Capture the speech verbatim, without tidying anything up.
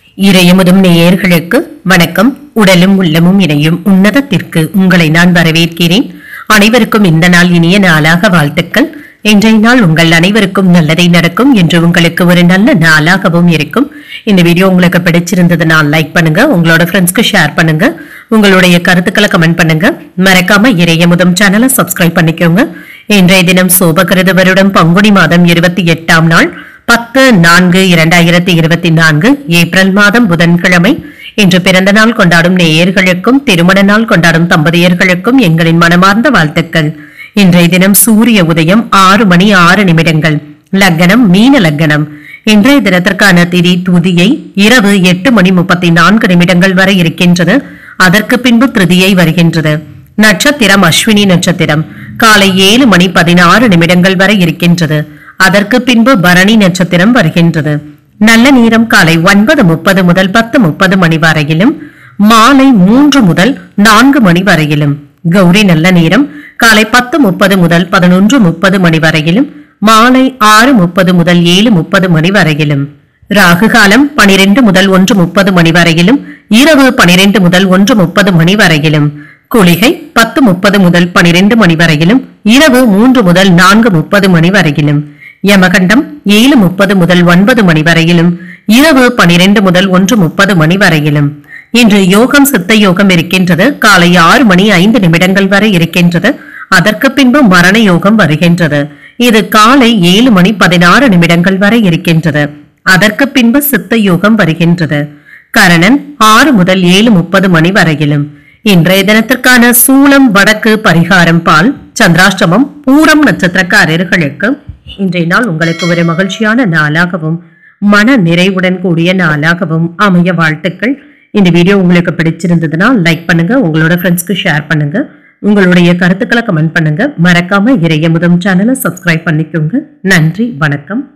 இறையமுதும் நேயர்களுக்கு வணக்கம். உடலும் உள்ளமும் இணையும் உன்னதத்திற்கு உங்களை நான் வரவேற்கிறேன். அனைவருக்கும் இந்த நாள் இனிய நாளாக வாழ்த்துக்கள். இன்றைய நாள் உங்கள் அனைவருக்கும் நல்லதை நடக்கும் என்று உங்களுக்கு ஒரு நல்ல நாளாகவும் இருக்கும். இந்த வீடியோ உங்களுக்கு பிடிச்சிருந்ததுன்னா லைக் பண்ணுங்க, உங்களோட ஃப்ரெண்ட்ஸ்க்கு ஷேர் பண்ணுங்க, உங்களுடைய கருத்துக்களை கமெண்ட் பண்ணுங்க. மறக்காம இறையமுதும் சேனலை சப்ஸ்கிரைப் பண்ணிக்கோங்க. இன்றைய தினம் சோபகிருத வருடம் பங்குனி மாதம் இருபத்தி எட்டாம் நாள் பத்து நான்கு இரண்டாயிரத்தி இருபத்தி நான்கு ஏப்ரல் மாதம் புதன்கிழமை. இன்று பிறந்த நாள் கொண்டாடும் நேயர்களுக்கும் திருமண நாள் கொண்டாடும் தம்பதியர்களுக்கும் எங்களின் மனமார்ந்த வாழ்த்துக்கள். இன்றைய தினம் சூரிய உதயம் ஆறு மணி ஆறு நிமிடங்கள். லக்னம் மீன லக்னம். இன்றைய தினத்திற்கான திதி துதியை இரவு எட்டு மணி முப்பத்தி நான்கு நிமிடங்கள் வரை இருக்கின்றது. அதற்கு பின்பு திருதியை வருகின்றது. நட்சத்திரம் அஸ்வினி நட்சத்திரம். காலை ஏழு மணி பதினாறு நிமிடங்கள் வரை இருக்கின்றது. அதற்கு பின்பு பரணி நட்சத்திரம் வருகின்றது. நல்ல நேரம் காலை ஒன்பது முப்பது முதல் பத்து முப்பது மணி வரையிலும், மாலை மூன்று முதல் நான்கு மணி வரையிலும். கௌரி நல்ல நேரம் காலை பத்து முப்பது முதல் பதினொன்று முப்பது மணி வரையிலும், மாலை ஆறு முப்பது முதல் ஏழு முப்பது மணி வரையிலும். ராகு காலம் பனிரெண்டு முதல் ஒன்று முப்பது மணி வரையிலும், இரவு பனிரெண்டு முதல் ஒன்று முப்பது மணி வரையிலும். குளிகை பத்து முப்பது முதல் பனிரெண்டு மணி வரையிலும், இரவு மூன்று முதல் நான்கு முப்பது மணி வரையிலும். யமகண்டம் ஏழு முப்பது முதல் ஒன்பது மணி வரையிலும், இரவு பனிரெண்டு முதல் ஒன்று முப்பது மணி வரையிலும். இன்று யோகம் சித்த யோகம் இருக்கின்றது. காலை ஆறு மணி ஐந்து நிமிடங்கள் வரை இருக்கின்றது. அதற்கு பின்பு மரண யோகம் வருகின்றது. இது காலை ஏழு மணி பதினாறு நிமிடங்கள் வரை இருக்கின்றது. அதற்கு பின்பு சித்த யோகம் வருகின்றது. கரணன் ஆறு முதல் ஏழு முப்பது மணி வரையிலும். இன்றைய தினத்திற்கான சூலம் வடக்கு, பரிகாரம் பால். சந்திராஷ்டமம் பூரம் நட்சத்திரக்காரர்களுக்கு இன்றைய நாள் உங்களுக்கு ஒரு மகிழ்ச்சியான நாளாகவும் மன நிறைவுடன் கூடிய நாளாகவும் அமைய வாழ்த்துக்கள். இந்த வீடியோ உங்களுக்கு பிடிச்சிருந்ததுன்னா லைக் பண்ணுங்க, உங்களோட ஃப்ரெண்ட்ஸ்க்கு ஷேர் பண்ணுங்க, உங்களுடைய கருத்துக்களை கமெண்ட் பண்ணுங்க. மறக்காம இறையமுதும் சேனலை சப்ஸ்கிரைப் பண்ணிக்கோங்க. நன்றி, வணக்கம்.